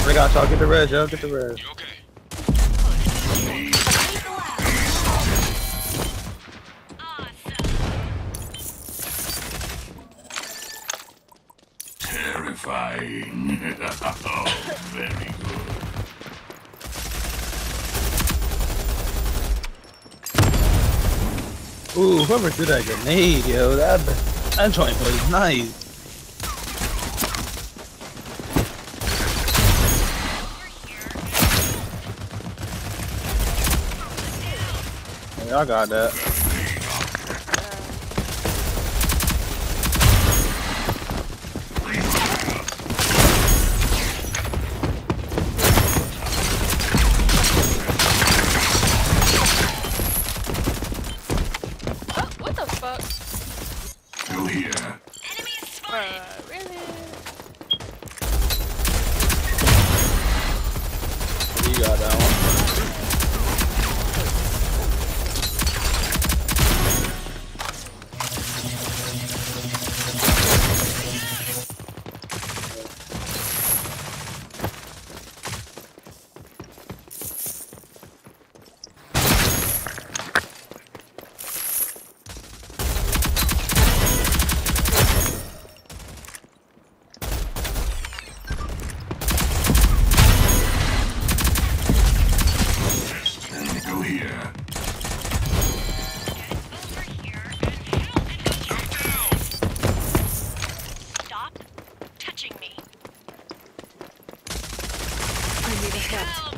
I got y'all. Get the res, yo. Get the res. You okay? Terrifying. Oh, very good. Ooh, whoever threw that grenade, yo, that joint was nice. Y'all got that. What the fuck? Still here. Really? You got that one. Still here. Stop touching me. I need a hit.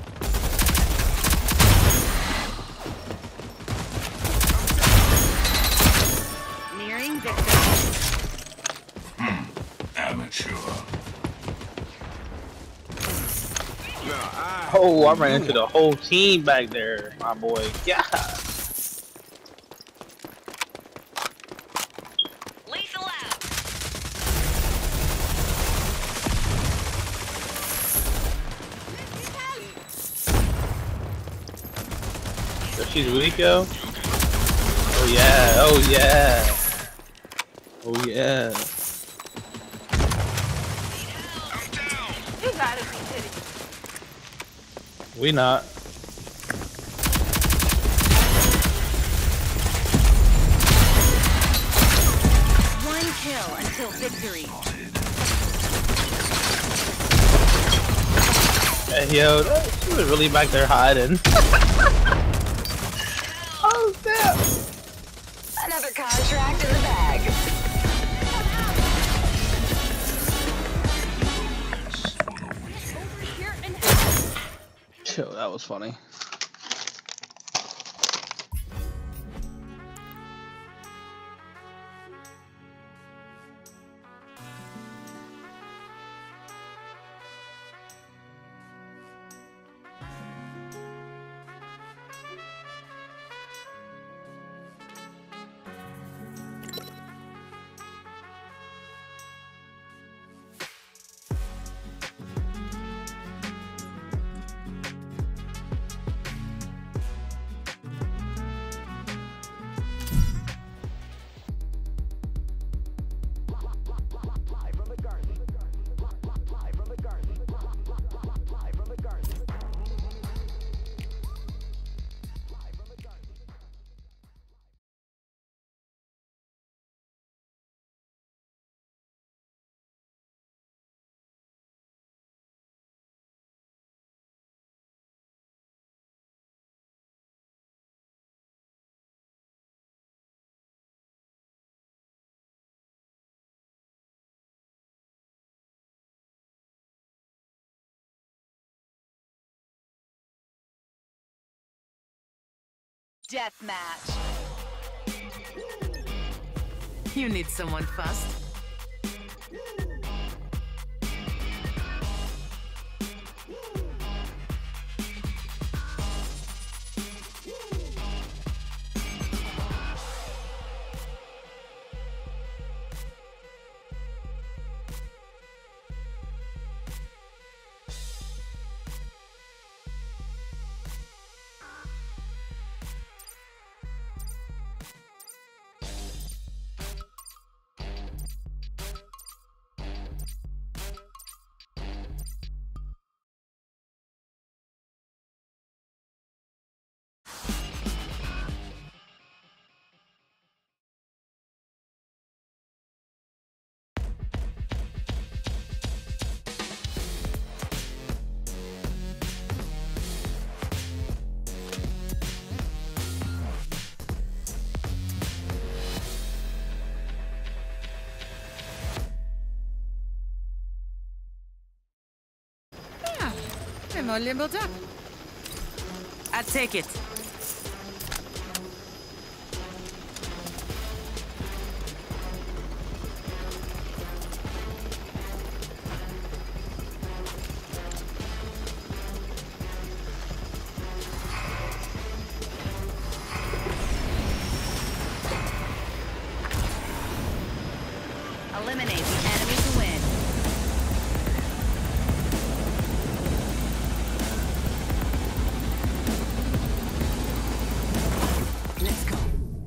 Nearing victory. Amateur. Oh, I ran into the whole team back there, my boy. Yeah. Lethal out. She's weak, yo. Oh yeah. Oh yeah. Oh yeah. You gotta be kidding. We not. One kill until victory. Hey, yo, she was really back there hiding. Oh snap! Another contract in the bag. Yo, that was funny. Deathmatch. You need someone fast. I'm all limbered up. I take it. Eliminate the enemy to win. Let's go.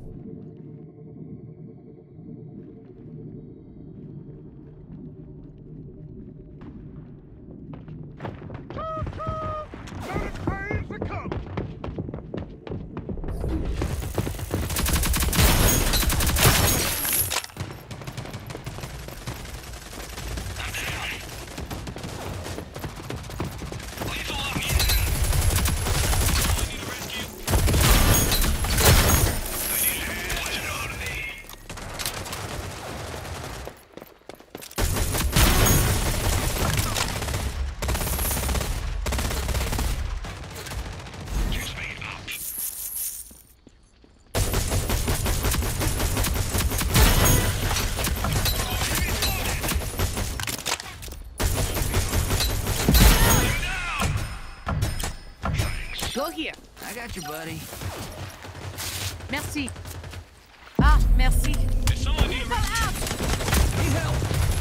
Go here. I got you, buddy. Merci. Ah, merci. Need help.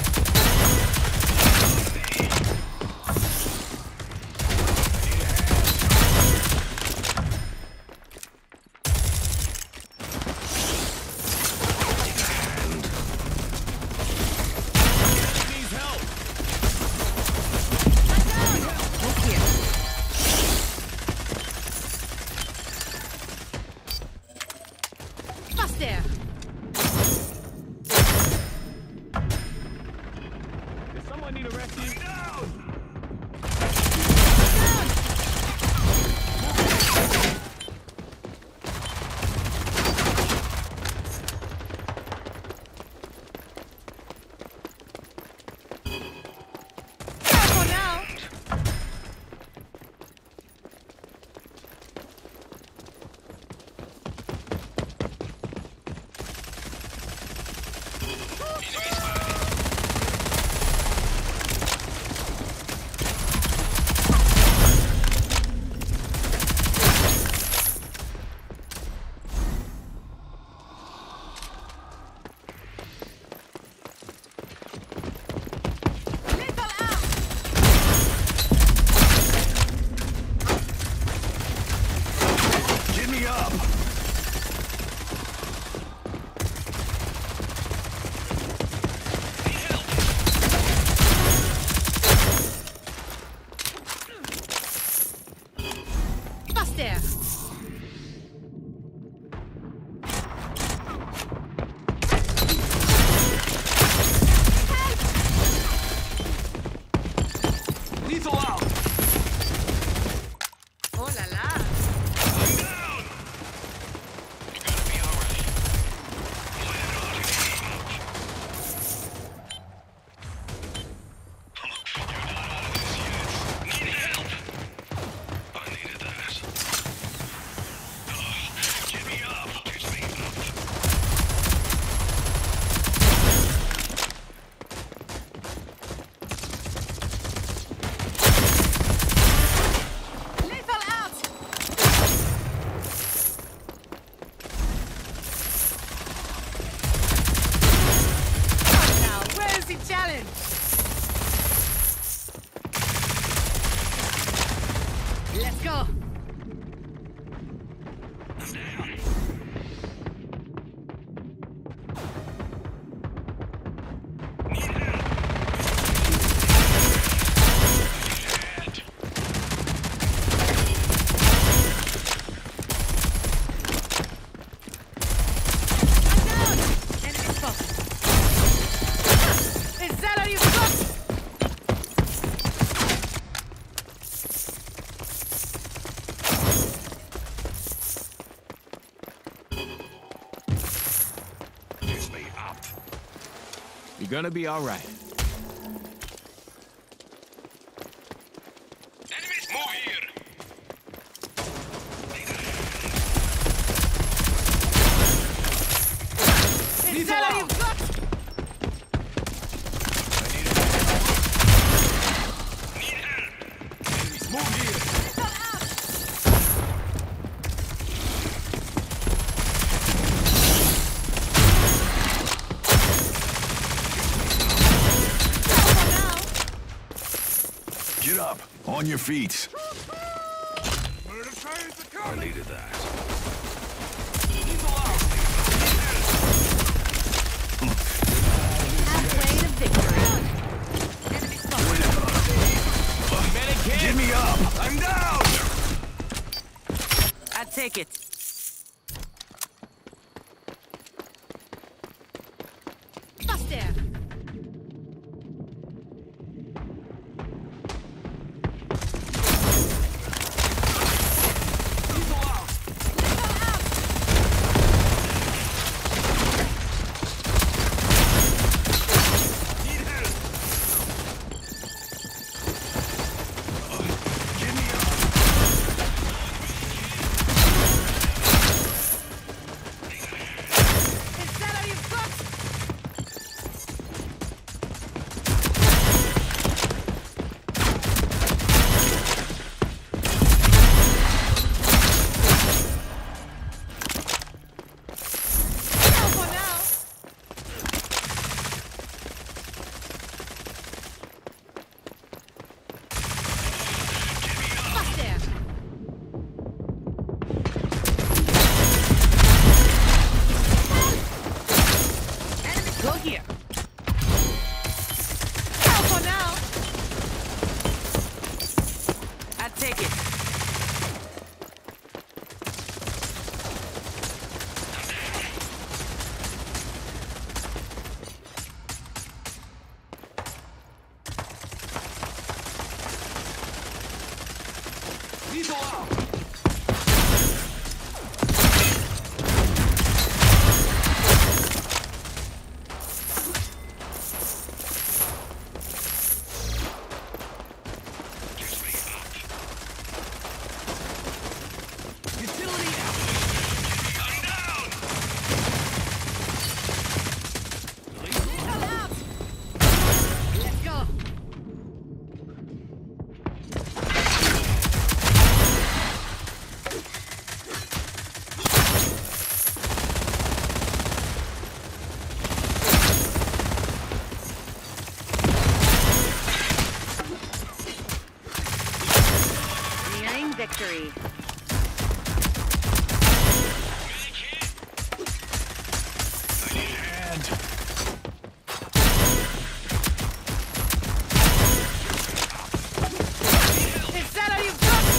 Needs help. Look here. Faster. Does someone need a rescue? Down. Careful now. Lethal out. Give me up. Faster. Lethal out. Oh la la. I'm down. You're gonna be all right. Let it all You're not out of this yet. Need help. I needed that. Get me up. Get me up. Lethal out. Now, where's the challenge? Let's go. I'm down. Enemy spotted. Is that all you've got? Get me up. You're gonna be all right. Enemies moving. Get up. On your feet. I needed that. Halfway to victory. Enemy spotted. Get me up. I'm down! I take it. Bust there. Go here. Now for now. I take it. Lethal out. Victory. Is that all you've got?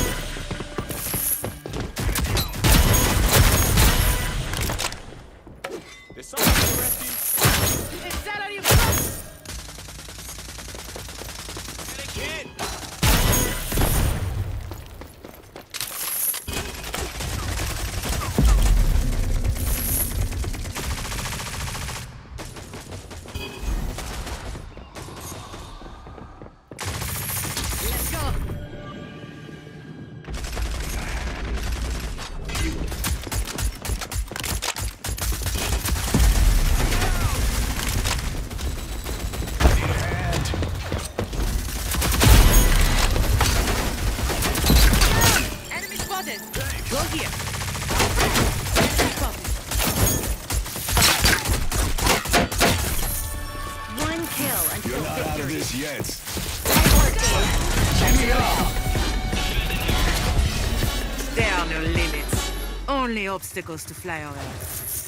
There's someone to rescue. Is that all you've got? Kid. Let's go. Enemy spotted. Go here. Enemy spotted. One kill until You're not out of victory. this yet. There are no limits. Only obstacles to fly over.